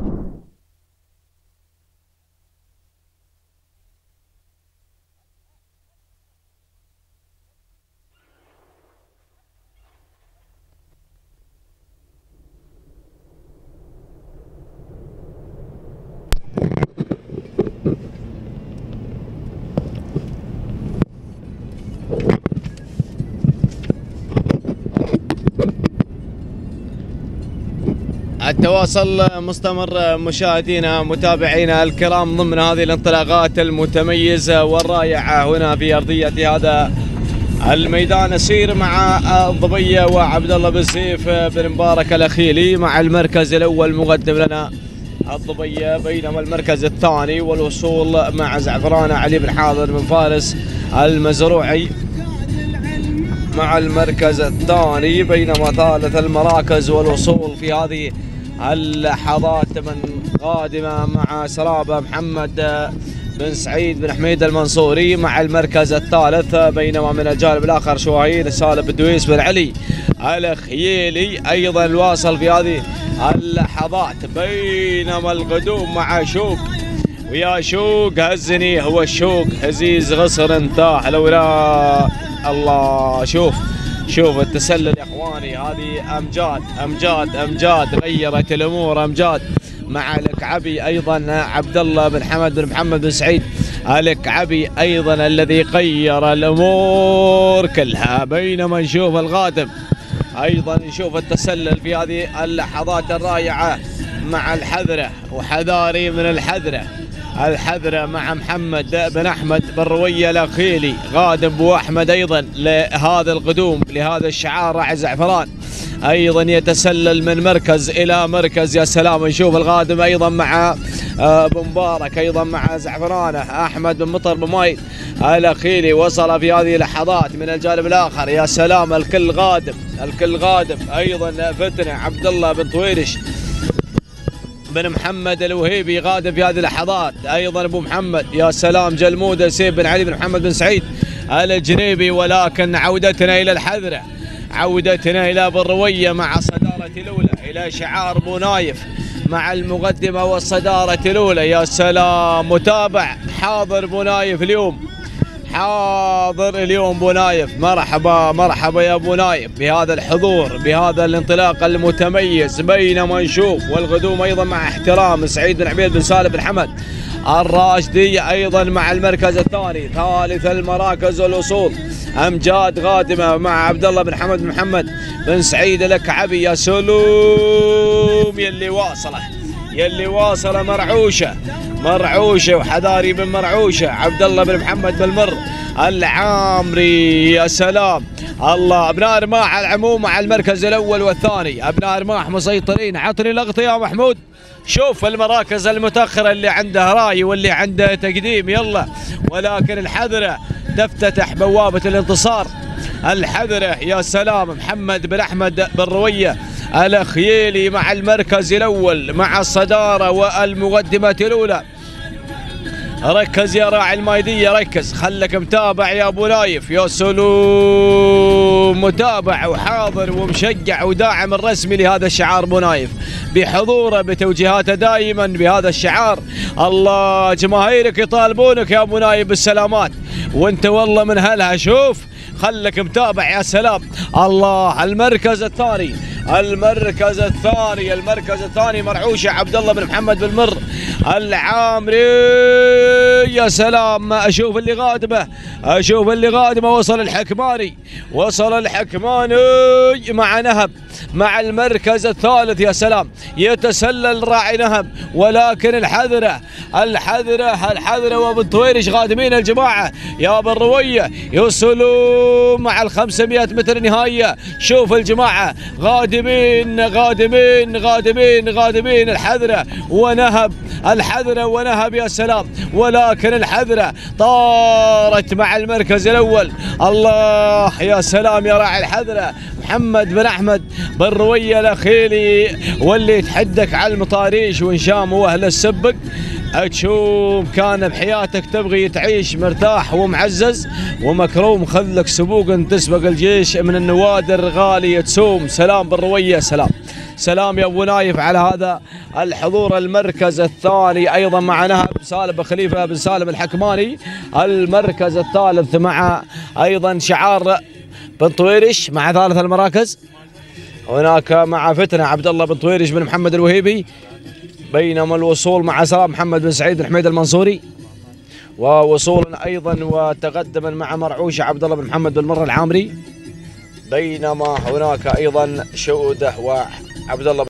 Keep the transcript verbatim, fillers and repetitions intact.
التواصل مستمر مشاهدينا متابعينا الكرام ضمن هذه الانطلاقات المتميزة والرائعة هنا في أرضية هذا الميدان. نسير مع الضبية وعبد الله بن سيف بن مبارك الأخيلي مع المركز الأول مقدم لنا الضبية، بينما المركز الثاني والوصول مع زعفران علي بن حاضر من فارس المزروعي مع المركز الثاني، بينما ثالث المراكز والوصول في هذه اللحظات من قادمة مع سرابة محمد بن سعيد بن حميد المنصوري مع المركز الثالث، بينما من الجانب الآخر شواهين سالم بن دويس بن علي الخييلي أيضا الواصل في هذه اللحظات، بينما القدوم مع شوق ويا شوق هزني هو الشوق هزيز غصر انتاح الأوراق. الله شوف شوف التسلل يا اخواني، هذه امجاد امجاد امجاد غيرت الامور. امجاد مع الكعبي ايضا عبد الله بن حمد بن محمد بن سعيد الكعبي ايضا الذي غير الامور كلها، بينما نشوف الغادم ايضا نشوف التسلل في هذه اللحظات الرائعه مع الحذره وحذاري من الحذره. الحذرة مع محمد بن أحمد بن روية الأخيلي غادم بو أحمد أيضا لهذا القدوم لهذا الشعار راعي زعفران أيضا يتسلل من مركز إلى مركز. يا سلام نشوف الغادم أيضا مع بن مبارك أيضا مع زعفرانه أحمد بن مطر بن مايد الأخيلي وصل في هذه اللحظات من الجانب الآخر. يا سلام الكل غادم الكل غادم أيضا فتنة عبد الله بن طويرش بن محمد الوهيبي غادم في هذه اللحظات أيضا أبو محمد. يا سلام جلمودة سيف بن علي بن محمد بن سعيد الجنيبي، ولكن عودتنا إلى الحذرة عودتنا إلى بن روية مع صدارة الأولى إلى شعار بو نايف مع المقدمة والصدارة الأولى. يا سلام متابع حاضر بو نايف اليوم حاضر اليوم بو نايف. مرحبا مرحبا يا بو نايف بهذا الحضور بهذا الانطلاق المتميز، بينما نشوف والقدوم ايضا مع احترام سعيد بن عبيد بن سالم بن حمد الراشدي ايضا مع المركز الثاني. ثالث المراكز والوصول امجاد غادمه مع عبد الله بن حمد بن محمد بن سعيد الكعبي. يا سلوم يلي واصله يلي واصله مرعوشه مرعوشه وحذاري بن مرعوشه عبد الله بن محمد بن مر العامري. يا سلام الله ابناء رماح على العموم مع المركز الاول والثاني. ابناء رماح مسيطرين. عطني لقطه يا محمود. شوف المراكز المتاخره اللي عنده راي واللي عنده تقديم يلا، ولكن الحذره تفتتح بوابه الانتصار. الحذره يا سلام محمد بن احمد بن رويه الخييلي مع المركز الاول مع الصداره والمقدمه الاولى. ركز يا راعي المايديه ركز خلك متابع يا ابو نايف. يا سلوم متابع وحاضر ومشجع وداعم الرسمي لهذا الشعار ابو نايف بحضوره بتوجيهاته دائما بهذا الشعار. الله جماهيرك يطالبونك يا ابو نايف بالسلامات وانت والله من هلها. شوف خلك متابع. يا سلام الله المركز الثاني المركز الثاني المركز الثاني مرعوشه عبد الله بن محمد بن مر العامري. يا سلام اشوف اللي غادمه اشوف اللي غادمه وصل الحكماني وصل الحكماني مع نهب مع المركز الثالث. يا سلام يتسلل راعي نهب، ولكن الحذره الحذره الحذره وابن طويرش غادمين الجماعه يا بن رويه يوصلوا مع ال خمسمئة متر نهائيه. شوف الجماعه غادمين غادمين غادمين غادمين الحذره ونهب الحذره ونهب. يا سلام ولكن الحذره طارت مع المركز الاول. الله يا سلام يا راعي الحذره محمد بن احمد بن رويه الاخيلي واللي يتحدك على المطاريش وانشام واهل السبق تشوم كان بحياتك تبغي تعيش مرتاح ومعزز ومكروم، خذلك سبوق تسبق الجيش من النوادر غالية تسوم. سلام بالروية، سلام سلام يا ابو نايف على هذا الحضور. المركز الثاني ايضا معنا سالم بن خليفه بن سالم الحكماني. المركز الثالث مع ايضا شعار بن طويرش مع ثالث المراكز. هناك مع فتنه عبد الله بن طويرش بن محمد الوهيبي. بينما الوصول مع سلام محمد بن سعيد بن حميد المنصوري. ووصولا ايضا وتقدما مع مرعوش عبد الله بن محمد بن مر العامري. بينما هناك ايضا شؤده وعبد الله